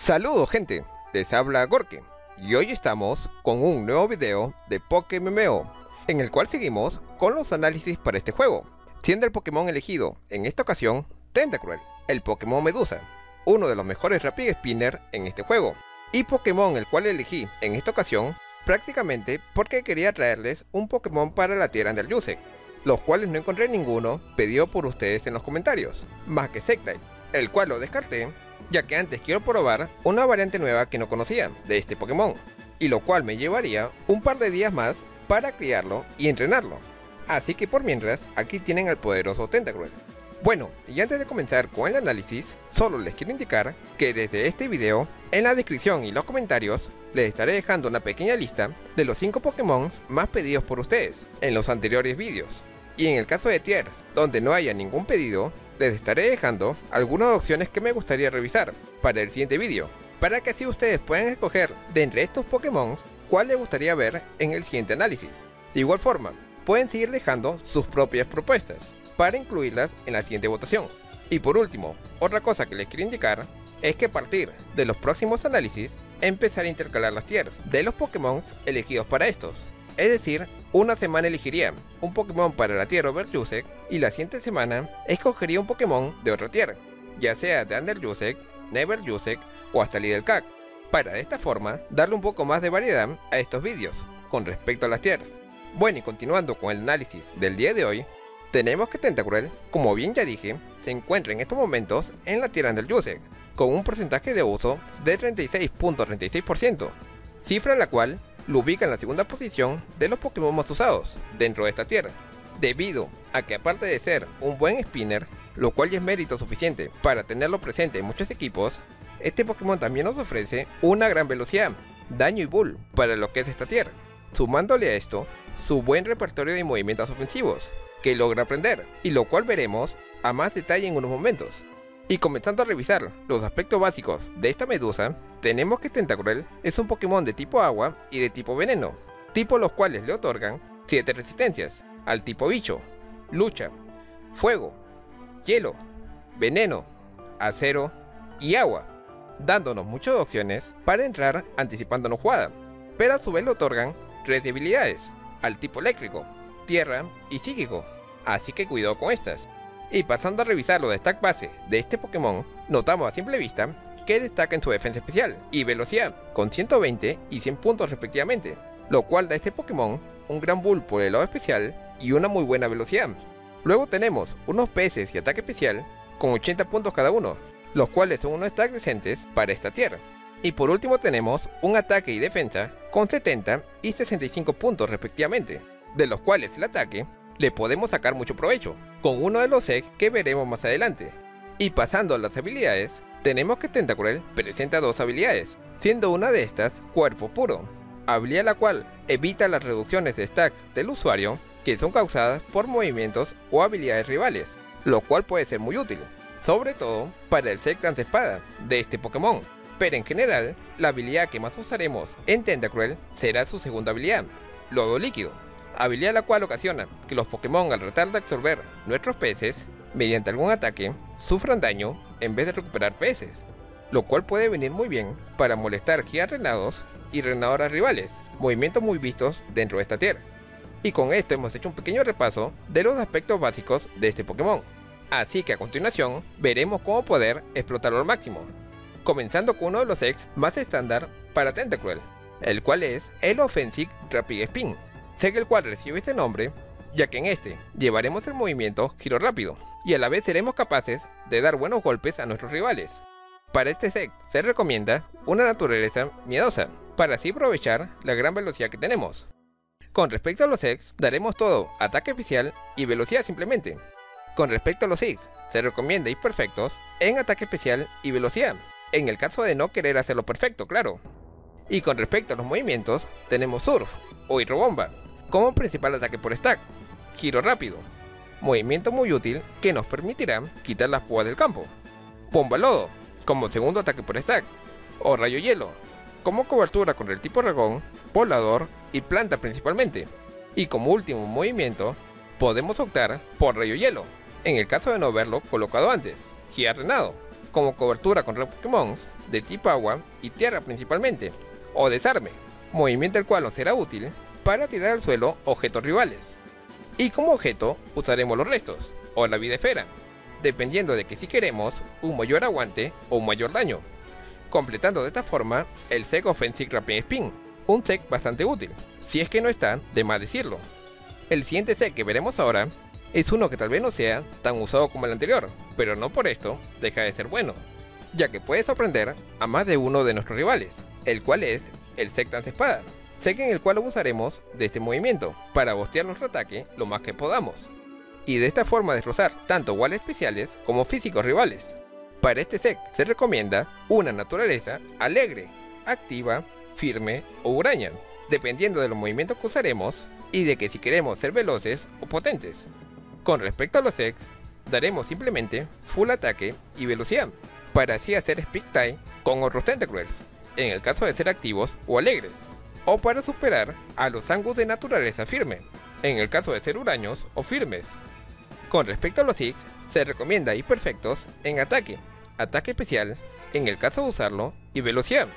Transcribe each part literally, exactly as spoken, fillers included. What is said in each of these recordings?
Saludos gente, les habla Gorke y hoy estamos con un nuevo video de PokéMMO en el cual seguimos con los análisis para este juego, siendo el Pokémon elegido en esta ocasión Tentacruel, el Pokémon Medusa, uno de los mejores Rapid Spinner en este juego, y Pokémon el cual elegí en esta ocasión prácticamente porque quería traerles un Pokémon para la tierra del Yusek, los cuales no encontré ninguno pedido por ustedes en los comentarios, más que Sceptile, el cual lo descarté ya que antes quiero probar una variante nueva que no conocía de este Pokémon, y lo cual me llevaría un par de días más para criarlo y entrenarlo. Así que por mientras, aquí tienen al poderoso Tentacruel. Bueno, y antes de comenzar con el análisis, solo les quiero indicar que desde este video, en la descripción y los comentarios, les estaré dejando una pequeña lista de los cinco Pokémon más pedidos por ustedes en los anteriores vídeos. Y en el caso de tiers, donde no haya ningún pedido, les estaré dejando algunas opciones que me gustaría revisar para el siguiente vídeo, para que así ustedes puedan escoger de entre estos Pokémon cuál les gustaría ver en el siguiente análisis. De igual forma, pueden seguir dejando sus propias propuestas para incluirlas en la siguiente votación. Y por último, otra cosa que les quiero indicar es que a partir de los próximos análisis empezaré a intercalar las tiers de los Pokémon elegidos para estos. Es decir, una semana elegiría un Pokémon para la tierra Over Yusek y la siguiente semana escogería un Pokémon de otra tierra, ya sea de Under Yusek, Never Yusek o hasta Little Cack, para de esta forma darle un poco más de variedad a estos vídeos con respecto a las tiers. Bueno, y continuando con el análisis del día de hoy, tenemos que Tentacruel, como bien ya dije, se encuentra en estos momentos en la tierra Under Yusek, con un porcentaje de uso de treinta y seis punto treinta y seis por ciento, cifra la cual lo ubica en la segunda posición de los Pokémon más usados dentro de esta tierra, debido a que aparte de ser un buen spinner, lo cual ya es mérito suficiente para tenerlo presente en muchos equipos, este Pokémon también nos ofrece una gran velocidad, daño y bull para lo que es esta tierra, sumándole a esto su buen repertorio de movimientos ofensivos que logra aprender, y lo cual veremos a más detalle en unos momentos. Y comenzando a revisar los aspectos básicos de esta medusa, tenemos que Tentacruel es un Pokémon de tipo agua y de tipo veneno, tipos los cuales le otorgan siete resistencias al tipo bicho, lucha, fuego, hielo, veneno, acero y agua, dándonos muchas opciones para entrar anticipándonos jugada, pero a su vez le otorgan tres debilidades al tipo eléctrico, tierra y psíquico, así que cuidado con estas. Y pasando a revisar los stack base de este Pokémon, notamos a simple vista que destaca en su defensa especial y velocidad, con ciento veinte y cien puntos respectivamente, lo cual da a este Pokémon un gran bull por el lado especial y una muy buena velocidad. Luego tenemos unos P S y ataque especial con ochenta puntos cada uno, los cuales son unos stacks decentes para esta tierra. Y por último tenemos un ataque y defensa con setenta y sesenta y cinco puntos respectivamente, de los cuales el ataque le podemos sacar mucho provecho, con uno de los ex que veremos más adelante. Y pasando a las habilidades, tenemos que Tentacruel presenta dos habilidades, siendo una de estas Cuerpo Puro, habilidad la cual evita las reducciones de stacks del usuario que son causadas por movimientos o habilidades rivales, lo cual puede ser muy útil, sobre todo para el set Espada de este Pokémon, pero en general, la habilidad que más usaremos en Tentacruel será su segunda habilidad, Lodo Líquido, habilidad la cual ocasiona que los Pokémon al tratar de absorber nuestros P S mediante algún ataque sufran daño en vez de recuperar P S, lo cual puede venir muy bien para molestar Gigas Renados y Renadoras rivales, movimientos muy vistos dentro de esta tierra. Y con esto hemos hecho un pequeño repaso de los aspectos básicos de este Pokémon, así que a continuación veremos cómo poder explotarlo al máximo, comenzando con uno de los ex más estándar para Tentacruel, el cual es el Offensive Rapid Spin, sé que el cual recibe este nombre ya que en este llevaremos el movimiento giro rápido y a la vez seremos capaces de dar buenos golpes a nuestros rivales. Para este set se recomienda una naturaleza miedosa para así aprovechar la gran velocidad que tenemos. Con respecto a los ex daremos todo ataque especial y velocidad simplemente. Con respecto a los seis se recomienda ir perfectos en ataque especial y velocidad, en el caso de no querer hacerlo perfecto, claro. Y con respecto a los movimientos tenemos Surf o Hidrobomba como principal ataque por stack, giro rápido, movimiento muy útil que nos permitirá quitar las púas del campo, Bomba Lodo como segundo ataque por stack, o Rayo Hielo como cobertura con el tipo dragón, volador y planta principalmente, y como último movimiento podemos optar por Rayo Hielo en el caso de no haberlo colocado antes, Gigas Renado como cobertura contra Pokémon de tipo agua y tierra principalmente, o desarme, movimiento el cual nos será útil para tirar al suelo objetos rivales. Y como objeto usaremos los restos, o la vida esfera, dependiendo de que si queremos un mayor aguante o un mayor daño, completando de esta forma el set Offensive Rapid Spin, un set bastante útil, si es que no está de más decirlo. El siguiente set que veremos ahora es uno que tal vez no sea tan usado como el anterior, pero no por esto deja de ser bueno, ya que puede sorprender a más de uno de nuestros rivales, el cual es el set Dance Espada, set en el cual abusaremos de este movimiento para bostear nuestro ataque lo más que podamos, y de esta forma destrozar tanto walls especiales como físicos rivales. Para este set se recomienda una naturaleza alegre, activa, firme o huraña, dependiendo de los movimientos que usaremos y de que si queremos ser veloces o potentes. Con respecto a los sets, daremos simplemente full ataque y velocidad, para así hacer Speed Tie con otros Tentacruels, en el caso de ser activos o alegres, o para superar a los Angus de naturaleza firme, en el caso de ser huraños o firmes. Con respecto a los Six, se recomienda Imperfectos en ataque, ataque especial, en el caso de usarlo, y velocidad.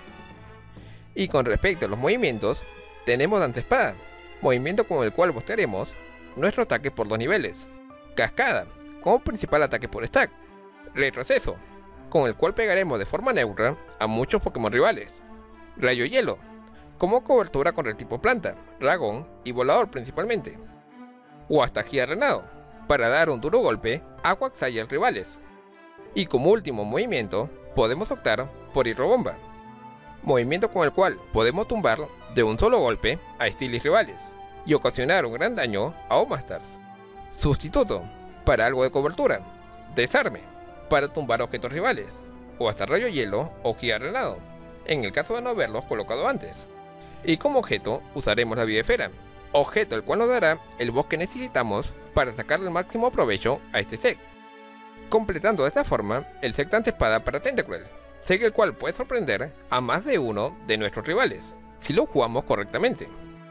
Y con respecto a los movimientos, tenemos Dance Espada, movimiento con el cual bostearemos nuestro ataque por dos niveles. Cascada, como principal ataque por stack. Retroceso, con el cual pegaremos de forma neutra a muchos Pokémon rivales. Rayo Hielo, como cobertura contra el tipo planta, dragón y volador principalmente. O hasta Gira Renado, para dar un duro golpe a Quagsire rivales. Y como último movimiento, podemos optar por Hidrobomba, movimiento con el cual podemos tumbar de un solo golpe a Steelix rivales y ocasionar un gran daño a Omastar's. Sustituto, para algo de cobertura. Desarme, para tumbar objetos rivales, o hasta Rayo Hielo o Gira Renado, en el caso de no haberlos colocado antes. Y como objeto usaremos la vida esfera, objeto el cual nos dará el buff que necesitamos para sacarle el máximo provecho a este set, completando de esta forma el set Dance Espada para Tentacruel, set el cual puede sorprender a más de uno de nuestros rivales, si lo jugamos correctamente.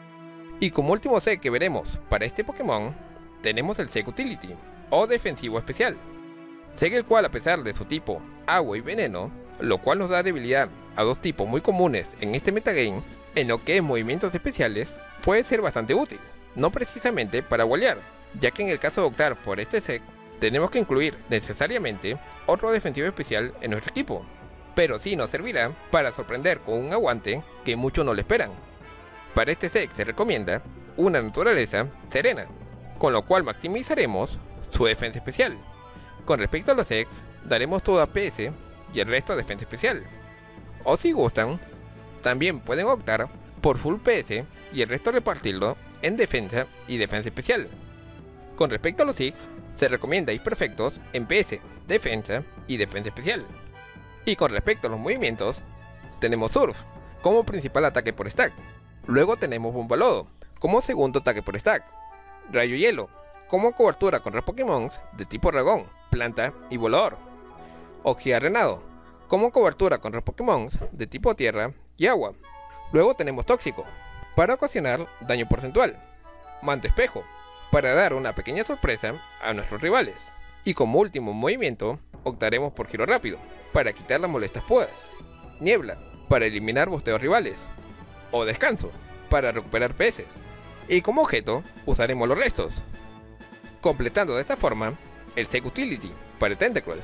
Y como último set que veremos para este Pokémon, tenemos el set Utility, o Defensivo Especial, set el cual a pesar de su tipo agua y veneno, lo cual nos da debilidad a dos tipos muy comunes en este metagame, en lo que es movimientos especiales, puede ser bastante útil, no precisamente para wallear, ya que en el caso de optar por este set, tenemos que incluir necesariamente otro defensivo especial en nuestro equipo, pero sí nos servirá para sorprender con un aguante que muchos no le esperan. Para este set se recomienda una naturaleza serena, con lo cual maximizaremos su defensa especial. Con respecto a los sets, daremos todo a P S y el resto a defensa especial. O si gustan, también pueden optar por full P S y el resto repartirlo en defensa y defensa especial. Con respecto a los Six, se recomienda Imperfectos en P S, defensa y defensa especial. Y con respecto a los movimientos, tenemos Surf como principal ataque por stack. Luego tenemos Bomba Lodo como segundo ataque por stack. Rayo Hielo como cobertura contra Pokémon de tipo dragón, planta y volador. O Gira Renado como cobertura contra Pokémon de tipo tierra y agua. Luego tenemos Tóxico para ocasionar daño porcentual. Manto Espejo para dar una pequeña sorpresa a nuestros rivales. Y como último movimiento, optaremos por Giro Rápido para quitar las molestas podas. Niebla para eliminar bosteos rivales. O Descanso para recuperar P S. Y como objeto usaremos los restos, completando de esta forma el set Utility para Tentacruel.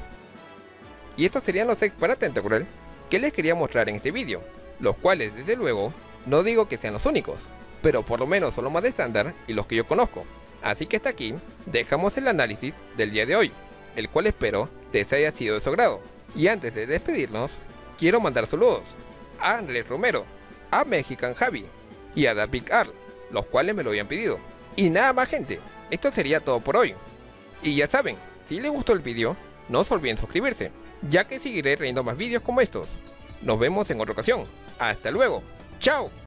Y estos serían los sets para Tentacruel que les quería mostrar en este vídeo, los cuales desde luego no digo que sean los únicos, pero por lo menos son los más de estándar y los que yo conozco. Así que hasta aquí dejamos el análisis del día de hoy, el cual espero les haya sido de su agrado. Y antes de despedirnos, quiero mandar saludos a Andrés Romero, a Mexican Javi y a David Arl, los cuales me lo habían pedido. Y nada más, gente, esto sería todo por hoy. Y ya saben, si les gustó el vídeo, no se olviden suscribirse, ya que seguiré trayendo más vídeos como estos. Nos vemos en otra ocasión. Hasta luego. ¡Chao!